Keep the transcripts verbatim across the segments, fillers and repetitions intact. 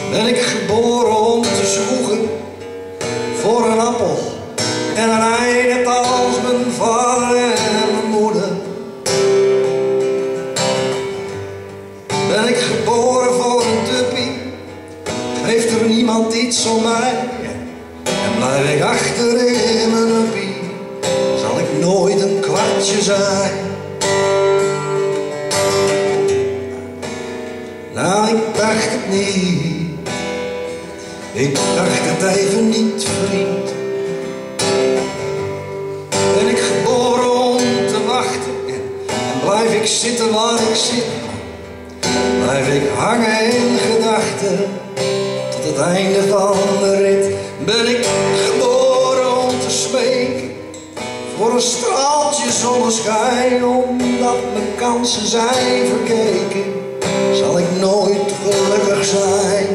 Ben ik geboren om te zwoegen voor een appel en een ei, net als mijn vader en mijn moeder. Ben ik geboren voor een tuppie, geeft er niemand iets om mij. En blijf ik achter in mijn uppie, zal ik nooit een kwartje zijn. Nou, ik dacht het niet, ik dacht het even niet, vriend. Ben ik geboren om te wachten en blijf ik zitten waar ik zit. Blijf ik hangen in gedachten tot het einde van de rit. Ben ik geboren om te smeken voor een straaltje zonneschijn, omdat mijn kansen zijn verkeken, zal ik nooit gelukkig zijn.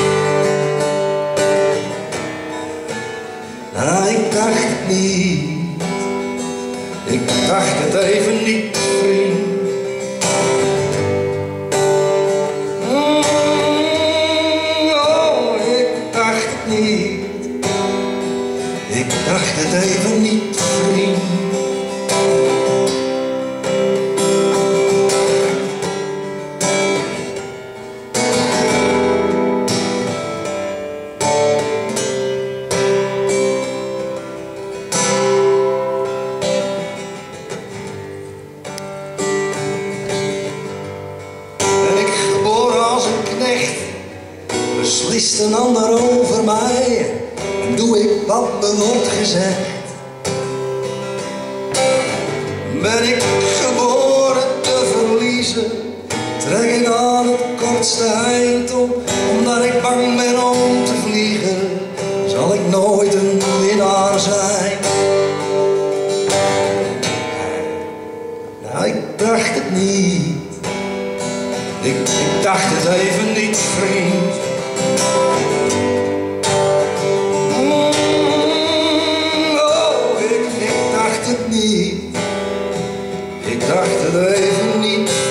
Nou, ik dacht het niet, ik dacht het even niet, vriend. Mm, oh, ik dacht het niet, ik dacht het even niet, vriend. Beslist een ander over mij en doe ik wat me wordt gezegd. Ben ik geboren te verliezen, trek ik aan het kortste eind op, omdat ik bang ben om te vliegen, zal ik nooit een winnaar zijn. Nou, ik dacht het niet, ik, ik dacht het even niet, vriend. Mm, oh, ik, ik dacht het niet, ik dacht het even niet.